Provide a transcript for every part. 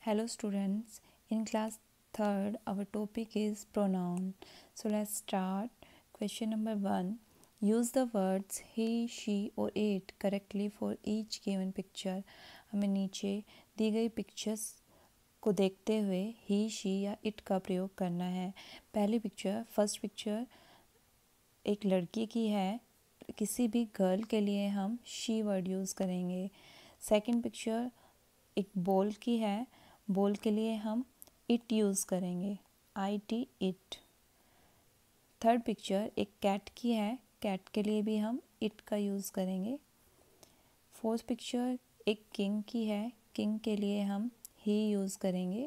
Hello students, in class 3rd our topic is pronoun. So let's start. Question number 1. Use the words he, she or it correctly for each given picture. हमें नीचे दी गई pictures को देखते हुए he, she या it का प्रयोग करना है। पहली पिक्चर, फर्स्ट पिक्चर एक लड़की की है। किसी भी गर्ल के लिए हम she वर्ड यूज़ करेंगे। सेकंड पिक्चर एक बॉल की है। बॉल के लिए हम इट यूज़ करेंगे, IT इट। थर्ड पिक्चर एक कैट की है। कैट के लिए भी हम इट का यूज़ करेंगे। फोर्थ पिक्चर एक किंग की है। किंग के लिए हम ही यूज़ करेंगे।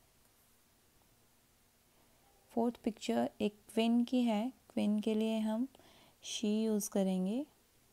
फोर्थ पिक्चर एक क्वीन की है। क्वीन के लिए हम शी यूज़ करेंगे।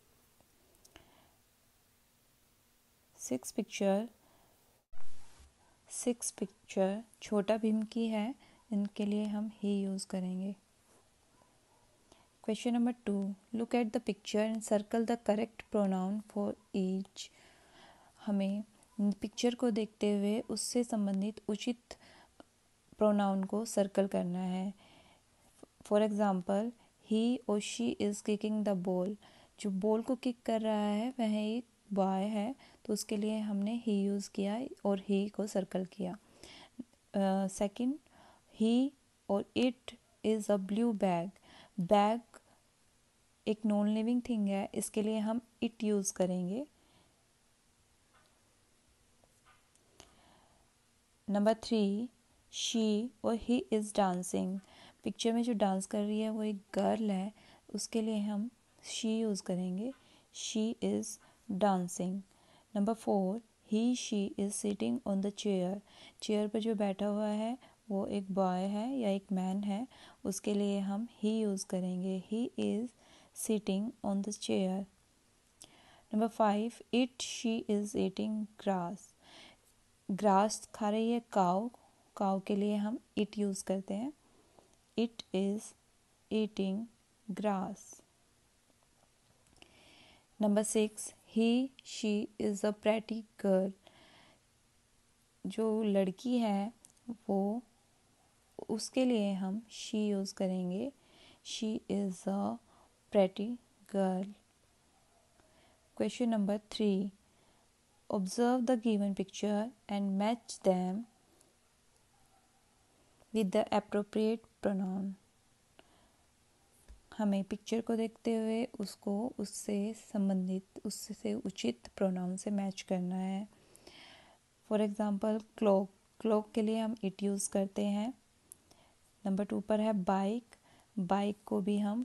सिक्स पिक्चर छोटा भीम की है। इनके लिए हम ही यूज़ करेंगे। Question number 2. Look at the picture and circle the correct pronoun for each. हमें पिक्चर को देखते हुए उससे संबंधित उचित प्रोनाउन को सर्कल करना है। फॉर एग्ज़ाम्पल, ही और she is kicking the ball. जो बॉल को किक कर रहा है वह एक बॉय है, तो उसके लिए हमने ही यूज़ किया और ही को सर्कल किया। सेकंड, ही और it is a blue bag. Bag एक नॉन लिविंग थिंग है, इसके लिए हम इट यूज़ करेंगे। नंबर 3, शी और ही इज़ डांसिंग। पिक्चर में जो डांस कर रही है वो एक गर्ल है, उसके लिए हम शी यूज़ करेंगे। She is dancing. Number 4, he she is sitting on the chair. Chair पर जो बैठा हुआ है वो एक बॉय है या एक मैन है, उसके लिए हम ही यूज़ करेंगे। He is sitting on the chair. Number 5, she is eating grass. Grass खा रही है काऊ। काऊ के लिए हम it यूज़ करते हैं। It is eating grass. Number 6, she is a pretty girl. जो लड़की है वो, उसके लिए हम she यूज़ करेंगे। She is a pretty girl. Question number 3. Observe the given picture and match them with the appropriate pronoun. हमें पिक्चर को देखते हुए उसको उससे संबंधित, उससे उचित प्रोनाउन से मैच करना है। For example, clock. क्लॉक के लिए हम इट यूज़ करते हैं। नंबर 2 पर है बाइक। बाइक को भी हम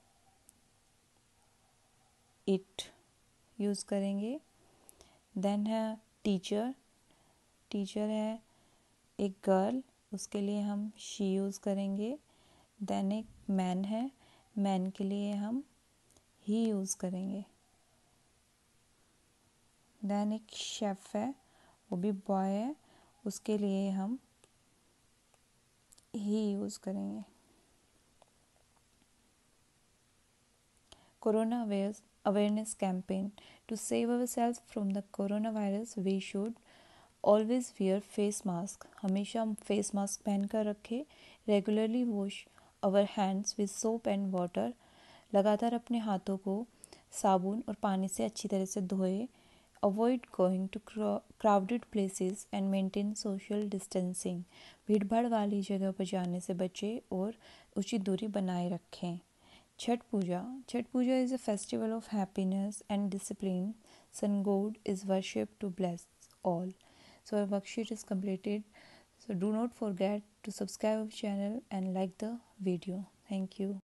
इट यूज़ करेंगे। देन है टीचर। टीचर है एक गर्ल, उसके लिए हम शी यूज़ करेंगे। देन एक मैन है, मैन के लिए हम ही यूज़ करेंगे। देन एक शेफ़ है, वो भी बॉय है, उसके लिए हम ही यूज़ करेंगे। Corona awareness campaign. To save ourselves from the coronavirus, we should always wear face mask. हमेशा हम फेस मास्क पहन कर रखें। Regularly wash our hands with soap and water. लगातार अपने हाथों को साबुन और पानी से अच्छी तरह से धोएं। Avoid going to crowded places and maintain social distancing. भीड़ भाड़ वाली जगह पर जाने से बचें और उचित दूरी बनाए रखें। छठ पूजा is a festival of happiness and discipline. Sun God is worshipped to bless all. So our worksheet is completed. So do not forget to subscribe our channel and like the video. Thank you.